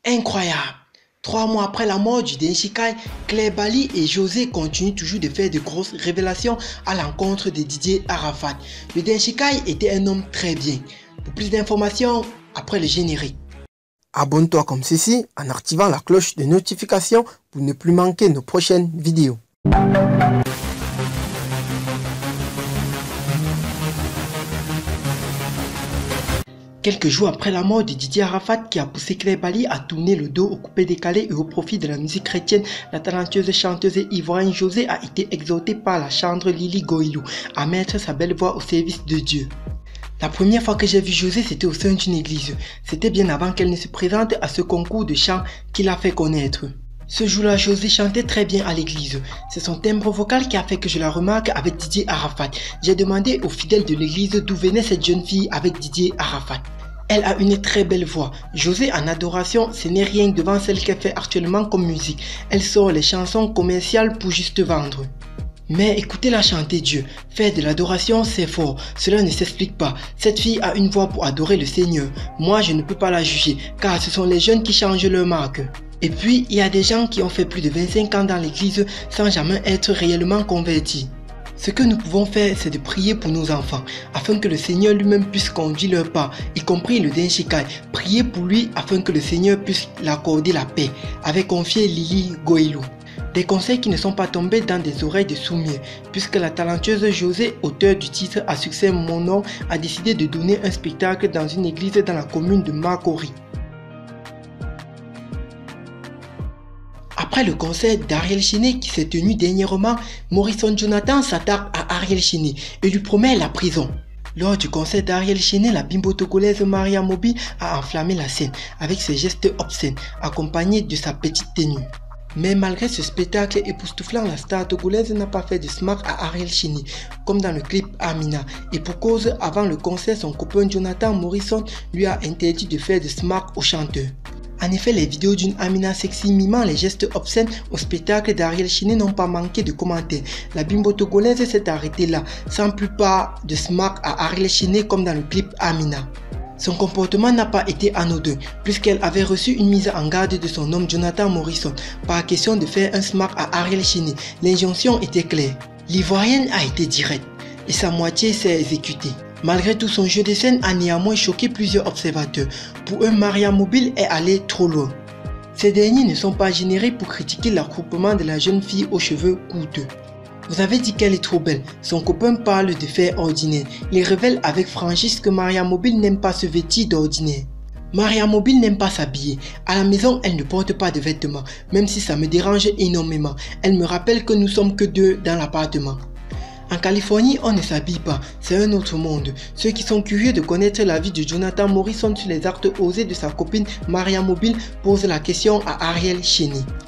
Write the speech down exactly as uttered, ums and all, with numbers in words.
Incroyable! Trois mois après la mort du Denshikai, Claire Bali et José continuent toujours de faire de grosses révélations à l'encontre de Didier Arafat. Le Denshikai était un homme très bien. Pour plus d'informations, après le générique. Abonne-toi comme ceci en activant la cloche de notification pour ne plus manquer nos prochaines vidéos. Quelques jours après la mort de Didier Arafat qui a poussé Claire Bali à tourner le dos au coupé décalé et au profit de la musique chrétienne, la talentueuse chanteuse ivoirienne José a été exhortée par la chantre Lily Goïlou à mettre sa belle voix au service de Dieu. La première fois que j'ai vu José, c'était au sein d'une église. C'était bien avant qu'elle ne se présente à ce concours de chant qui l'a fait connaître. Ce jour-là, José chantait très bien à l'église. C'est son timbre vocal qui a fait que je la remarque avec Didier Arafat. J'ai demandé aux fidèles de l'église d'où venait cette jeune fille avec Didier Arafat. Elle a une très belle voix. José en adoration, ce n'est rien devant celle qu'elle fait actuellement comme musique. Elle sort les chansons commerciales pour juste vendre. Mais écoutez-la chanter Dieu. Faire de l'adoration, c'est fort. Cela ne s'explique pas. Cette fille a une voix pour adorer le Seigneur. Moi, je ne peux pas la juger, car ce sont les jeunes qui changent leur marque. Et puis, il y a des gens qui ont fait plus de vingt-cinq ans dans l'église sans jamais être réellement convertis. Ce que nous pouvons faire, c'est de prier pour nos enfants, afin que le Seigneur lui-même puisse conduire leurs pas, y compris le Denshikai. Prier pour lui, afin que le Seigneur puisse l'accorder la paix, avait confié Lily Goïlou. Des conseils qui ne sont pas tombés dans des oreilles de soumiers, puisque la talentueuse José, auteur du titre à succès Mon nom, a décidé de donner un spectacle dans une église dans la commune de Makori. Après le concert d'Ariel Cheney qui s'est tenu dernièrement, Morrison Jonathan s'attaque à Ariel Cheney et lui promet la prison. Lors du concert d'Ariel Cheney, la bimbo togolaise Maria Mobile a enflammé la scène avec ses gestes obscènes, accompagnés de sa petite tenue. Mais malgré ce spectacle époustouflant, la star togolaise n'a pas fait de smack à Ariel Cheney, comme dans le clip Amina. Et pour cause, avant le concert, son copain Jonathan Morrison lui a interdit de faire de smack au chanteur. En effet, les vidéos d'une Amina sexy mimant les gestes obscènes au spectacle d'Ariel Cheney n'ont pas manqué de commentaires. La bimbo togolaise s'est arrêtée là, sans plus pas de smack à Ariel Cheney comme dans le clip Amina. Son comportement n'a pas été anodin, puisqu'elle avait reçu une mise en garde de son homme Jonathan Morrison, par question de faire un smack à Ariel Cheney. L'injonction était claire. L'Ivoirienne a été directe, et sa moitié s'est exécutée. Malgré tout, son jeu de scène a néanmoins choqué plusieurs observateurs. Pour eux, Maria Mobile est allée trop loin. Ces derniers ne sont pas générés pour critiquer l'accoutrement de la jeune fille aux cheveux coûteux. Vous avez dit qu'elle est trop belle. Son copain parle de faits ordinaires. Il révèle avec franchise que Maria Mobile n'aime pas se vêtir d'ordinaire. Maria Mobile n'aime pas s'habiller. À la maison, elle ne porte pas de vêtements, même si ça me dérange énormément. Elle me rappelle que nous sommes que deux dans l'appartement. En Californie, on ne s'habille pas, c'est un autre monde. Ceux qui sont curieux de connaître l'avis de Jonathan Morrison sur les actes osés de sa copine Maria Mobile posent la question à Ariel Cheney.